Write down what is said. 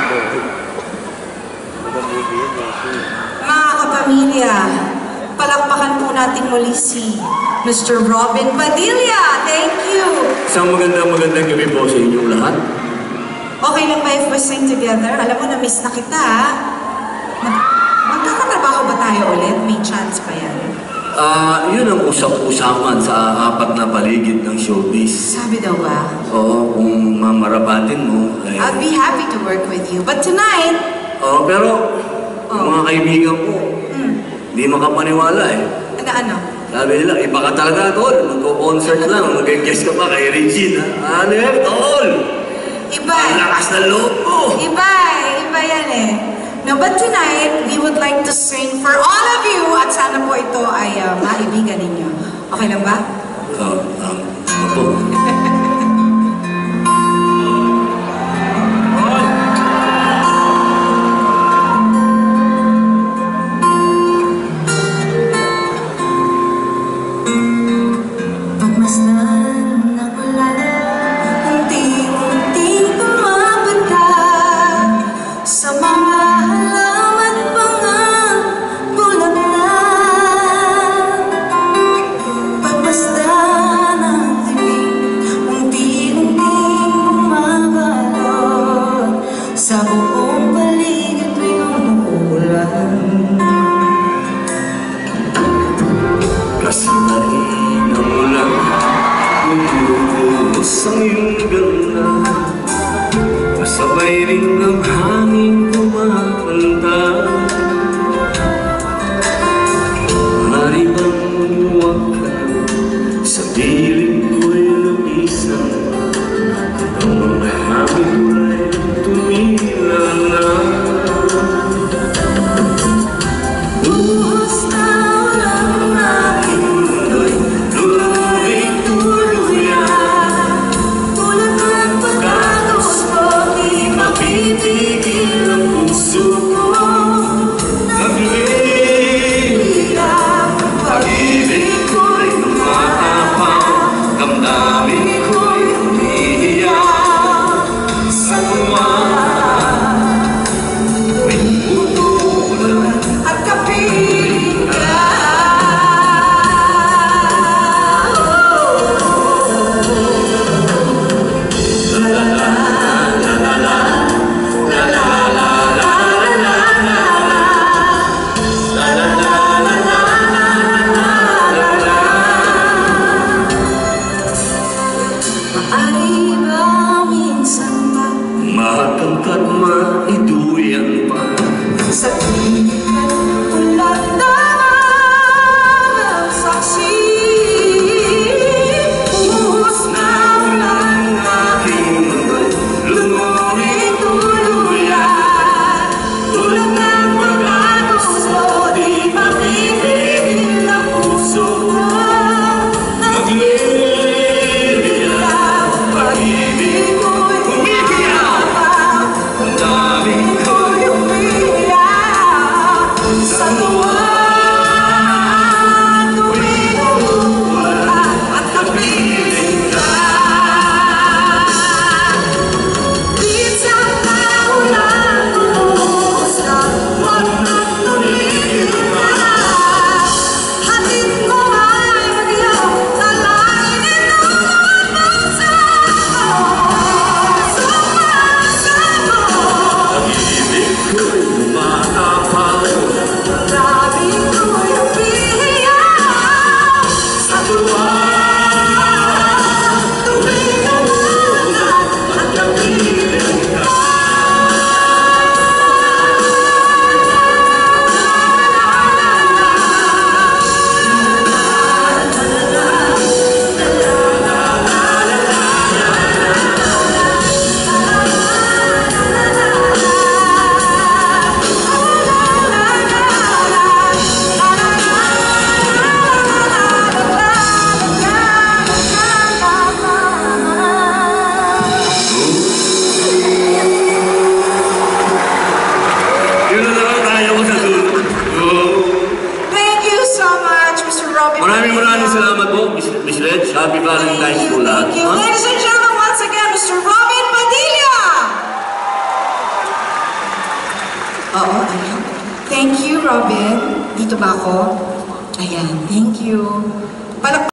Mga kapamilya, palakpakan po natin muli si Mr. Robin Padilla. Thank you. Isang magandang gabi po sa inyong lahat. Okay lang ba if we sing together? Alam mo, na-miss na kita, ha? Magkakatrabaho ba tayo ulit? May chance pa yan. Yun ang usap-usapan sa apat na paligid ng showbiz. Sabi daw ba? Oo, kung mamarapatin mo. I'll be happy to work with you. But tonight... Oo, pero yung mga kaibigan ko, hindi makapaniwala eh. Ano? Sabi nila, iba ka talaga, tol. Magko-concert lang, mag-guest ka pa kay Regine. Ano yan, tol? Iba. Ang lakas na loob mo. Iba yan eh. No, but tonight, we would like to sing for all of you at sana po ito ay maibigan ninyo. Okay lang ba? Opo. Sa buong paligid may umuulan. Kasamain ang ulan, umuubos ang iyong ganda. Kasabay rin ang hangin kumakanta. Mari bang huwag ka sa piling ko'y lumisan. Ang mga hangin ko'y tumila na. Buhos na ulang aking mundo'y tuluy-tuluyan. Tulad ng pagkagusto, di mapitigil ang puso ko. Nagliliyap ang pag-ibig ko'y tumatapang, damdamin ko'y umiiyak. Sa tuwa matangkat maiduyan pa sa tingkat ulat na saksi. Buhos na ulang aking mundo'y lumuwi-tuluyan. Tulad ng mga gusto, di mapipigil ang puso ko. Nagliliyap ang pag-ibig ko'y umiiyak. Ang daming ko'y umiiyak. Sa tuwa tuwing umuulan at kapiling ka. Minsan na ulan bumuhos na huwag nang tumigil ka. Hatid mo ay magyaw, talayin ito ang bansa ko. Sumasama pag-ibig ko'y tumatapang, daming ko'y umiiyak. Sa tuwa tuwing umuulan at kapiling ka. yun na lang tayo ko sa dulo. Thank you so much, Mr. Robin. Maraming salamat po, Miss Red. Happy Valentine's po lahat. Thank you. Ladies and gentlemen, once again, Mr. Robin Padilla. Oo, ano? Thank you, Robin. Dito ba ako? Ayan, thank you.